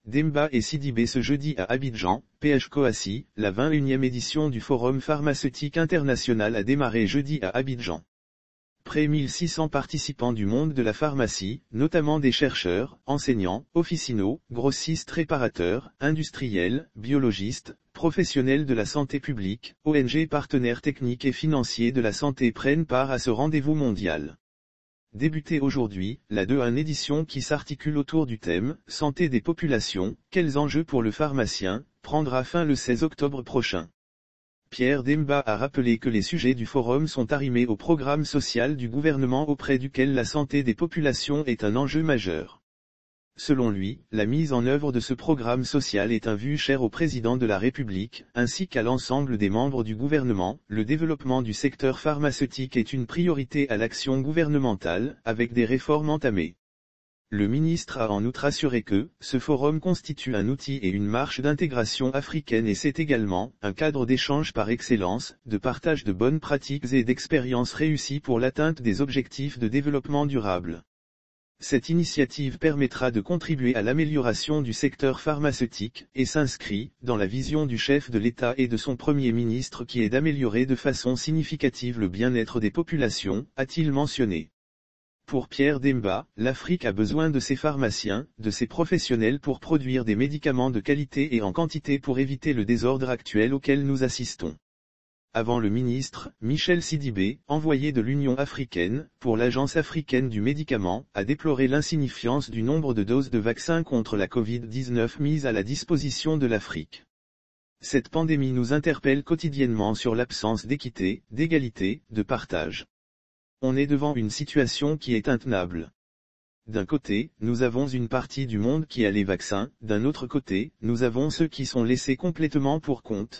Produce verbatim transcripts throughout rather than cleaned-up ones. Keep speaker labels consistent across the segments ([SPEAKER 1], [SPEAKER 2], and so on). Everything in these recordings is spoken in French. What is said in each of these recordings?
[SPEAKER 1] Demba et Sidibé ce jeudi à Abidjan, P H Coassi, la vingt et unième édition du Forum pharmaceutique international a démarré jeudi à Abidjan. Près mille six cents participants du monde de la pharmacie, notamment des chercheurs, enseignants, officinaux, grossistes réparateurs, industriels, biologistes, professionnels de la santé publique, O N G partenaires techniques et financiers de la santé prennent part à ce rendez-vous mondial. Débutée aujourd'hui, la vingt et unième édition qui s'articule autour du thème « Santé des populations, quels enjeux pour le pharmacien ?» prendra fin le seize octobre prochain. Pierre Demba a rappelé que les sujets du forum sont arrimés au programme social du gouvernement auprès duquel la santé des populations est un enjeu majeur. Selon lui, la mise en œuvre de ce programme social est un vœu cher au président de la République, ainsi qu'à l'ensemble des membres du gouvernement. Le développement du secteur pharmaceutique est une priorité à l'action gouvernementale, avec des réformes entamées. Le ministre a en outre assuré que, ce forum constitue un outil et une marche d'intégration africaine et c'est également, un cadre d'échange par excellence, de partage de bonnes pratiques et d'expériences réussies pour l'atteinte des objectifs de développement durable. Cette initiative permettra de contribuer à l'amélioration du secteur pharmaceutique, et s'inscrit, dans la vision du chef de l'État et de son Premier ministre qui est d'améliorer de façon significative le bien-être des populations, a-t-il mentionné. Pour Pierre Demba, l'Afrique a besoin de ses pharmaciens, de ses professionnels pour produire des médicaments de qualité et en quantité pour éviter le désordre actuel auquel nous assistons. Avant le ministre, Michel Sidibé, envoyé de l'Union africaine, pour l'Agence africaine du médicament, a déploré l'insignifiance du nombre de doses de vaccins contre la Covid dix-neuf mises à la disposition de l'Afrique. Cette pandémie nous interpelle quotidiennement sur l'absence d'équité, d'égalité, de partage. On est devant une situation qui est intenable. D'un côté, nous avons une partie du monde qui a les vaccins, d'un autre côté, nous avons ceux qui sont laissés complètement pour compte.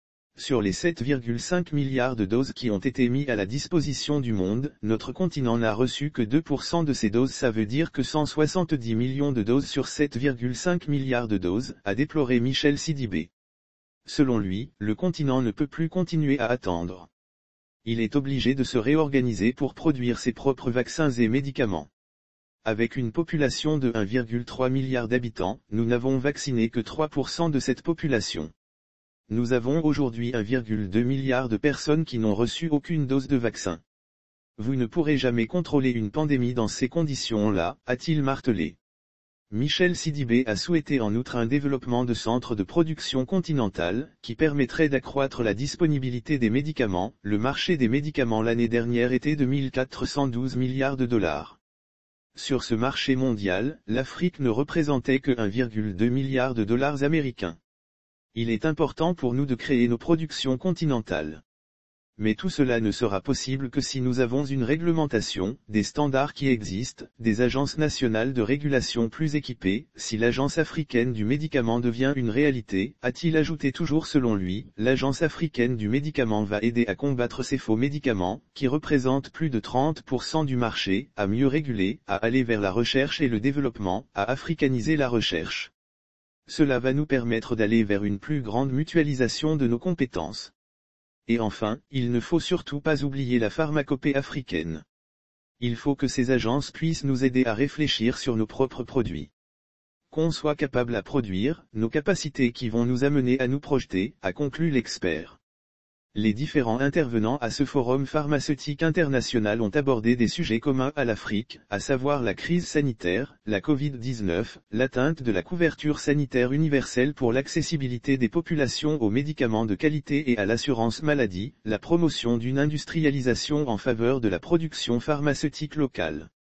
[SPEAKER 1] Sur les sept virgule cinq milliards de doses qui ont été mis à la disposition du monde, notre continent n'a reçu que deux pour cent de ces doses, ça veut dire que cent soixante-dix millions de doses sur sept virgule cinq milliards de doses, a déploré Michel Sidibé. Selon lui, le continent ne peut plus continuer à attendre. Il est obligé de se réorganiser pour produire ses propres vaccins et médicaments. Avec une population de un virgule trois milliard d'habitants, nous n'avons vacciné que trois pour cent de cette population. Nous avons aujourd'hui un virgule deux milliard de personnes qui n'ont reçu aucune dose de vaccin. Vous ne pourrez jamais contrôler une pandémie dans ces conditions-là, a-t-il martelé. Michel Sidibé a souhaité en outre un développement de centres de production continentale, qui permettrait d'accroître la disponibilité des médicaments. Le marché des médicaments l'année dernière était de mille quatre cent douze milliards de dollars. Sur ce marché mondial, l'Afrique ne représentait que un virgule deux milliard de dollars américains. Il est important pour nous de créer nos productions continentales. Mais tout cela ne sera possible que si nous avons une réglementation, des standards qui existent, des agences nationales de régulation plus équipées, si l'Agence africaine du médicament devient une réalité, a-t-il ajouté. Toujours selon lui, l'Agence africaine du médicament va aider à combattre ces faux médicaments, qui représentent plus de trente pour cent du marché, à mieux réguler, à aller vers la recherche et le développement, à africaniser la recherche. Cela va nous permettre d'aller vers une plus grande mutualisation de nos compétences. Et enfin, il ne faut surtout pas oublier la pharmacopée africaine. Il faut que ces agences puissent nous aider à réfléchir sur nos propres produits. Qu'on soit capable à produire, nos capacités qui vont nous amener à nous projeter, a conclu l'expert. Les différents intervenants à ce forum pharmaceutique international ont abordé des sujets communs à l'Afrique, à savoir la crise sanitaire, la Covid dix-neuf, l'atteinte de la couverture sanitaire universelle pour l'accessibilité des populations aux médicaments de qualité et à l'assurance maladie, la promotion d'une industrialisation en faveur de la production pharmaceutique locale.